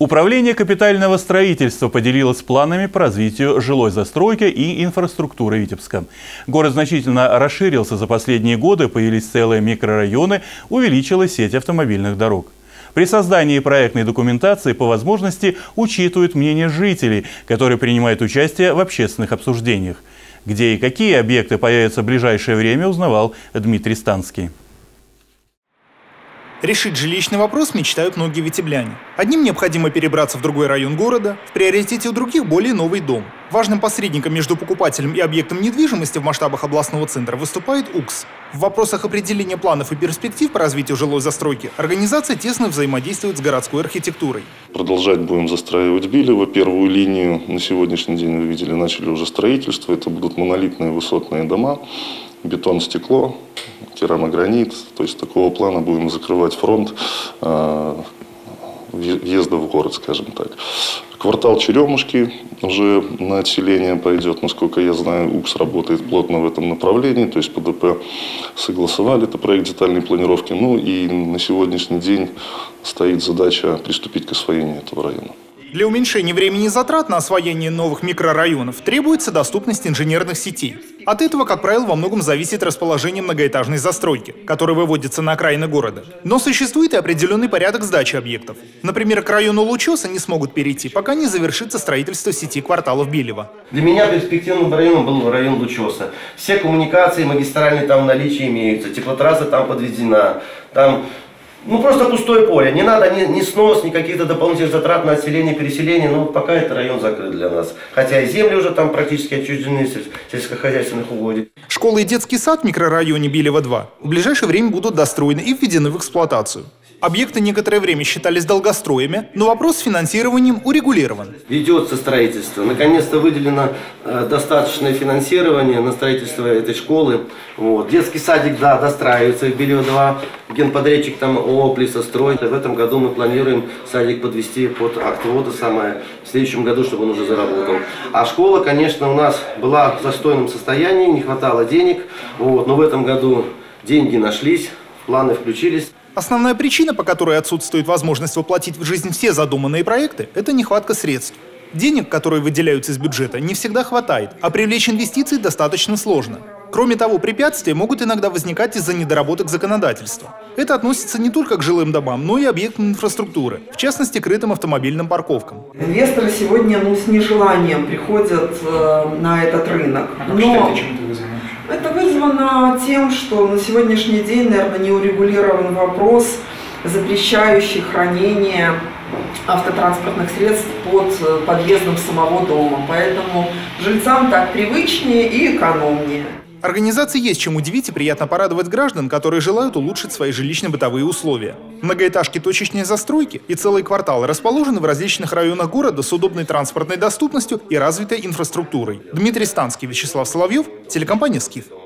Управление капитального строительства поделилось планами по развитию жилой застройки и инфраструктуры Витебска. Город значительно расширился за последние годы, появились целые микрорайоны, увеличилась сеть автомобильных дорог. При создании проектной документации по возможности учитывают мнение жителей, которые принимают участие в общественных обсуждениях. Где и какие объекты появятся в ближайшее время, узнавал Дмитрий Станский. Решить жилищный вопрос мечтают многие витебляне. Одним необходимо перебраться в другой район города, в приоритете у других более новый дом. Важным посредником между покупателем и объектом недвижимости в масштабах областного центра выступает УКС. В вопросах определения планов и перспектив по развитию жилой застройки организация тесно взаимодействует с городской архитектурой. Продолжать будем застраивать Билево. Первую линию на сегодняшний день, вы видели, начали уже строительство. Это будут монолитные высотные дома. Бетон, стекло, керамогранит. То есть такого плана будем закрывать фронт въезда в город, скажем так. Квартал Черемушки уже на отселение пойдет. Насколько я знаю, УКС работает плотно в этом направлении. То есть ПДП согласовали, это проект детальной планировки. Ну и на сегодняшний день стоит задача приступить к освоению этого района. Для уменьшения времени и затрат на освоение новых микрорайонов требуется доступность инженерных сетей. От этого, как правило, во многом зависит расположение многоэтажной застройки, которая выводится на окраины города. Но существует и определенный порядок сдачи объектов. Например, к району Лучоса не смогут перейти, пока не завершится строительство сети кварталов Билево. Для меня перспективным районом был район Лучоса. Все коммуникации магистральные там в наличии имеются, теплотрасса там подведена, там... просто пустое поле. Не надо ни снос, ни каких-то дополнительных затрат на отселение, переселение. Но пока это район закрыт для нас. Хотя и земли уже там практически отчуждены сельскохозяйственных угодий. Школа и детский сад в микрорайоне Билево-2 в ближайшее время будут достроены и введены в эксплуатацию. Объекты некоторое время считались долгостроями, но вопрос с финансированием урегулирован. Ведется строительство. Наконец-то выделено достаточное финансирование на строительство этой школы. Детский садик, да, достраивается в Билево-2. Генподрядчик там ООО «Плесострой». В этом году мы планируем садик подвести под акт ввода в следующем году, чтобы он уже заработал. А школа, конечно, у нас была в застойном состоянии, не хватало денег. Но в этом году деньги нашлись, планы включились. Основная причина, по которой отсутствует возможность воплотить в жизнь все задуманные проекты, это нехватка средств. Денег, которые выделяются из бюджета, не всегда хватает, а привлечь инвестиции достаточно сложно. Кроме того, препятствия могут иногда возникать из-за недоработок законодательства. Это относится не только к жилым домам, но и объектам инфраструктуры, в частности, крытым автомобильным парковкам. Инвесторы сегодня с нежеланием приходят на этот рынок. Это вызвано тем, что на сегодняшний день, наверное, не урегулирован вопрос, запрещающий хранение автотранспортных средств под подъездом самого дома. Поэтому жильцам так привычнее и экономнее. Организации есть чем удивить и приятно порадовать граждан, которые желают улучшить свои жилищно-бытовые условия. Многоэтажки точечной застройки и целые кварталы расположены в различных районах города с удобной транспортной доступностью и развитой инфраструктурой. Дмитрий Станский, Вячеслав Соловьев, телекомпания «Скиф».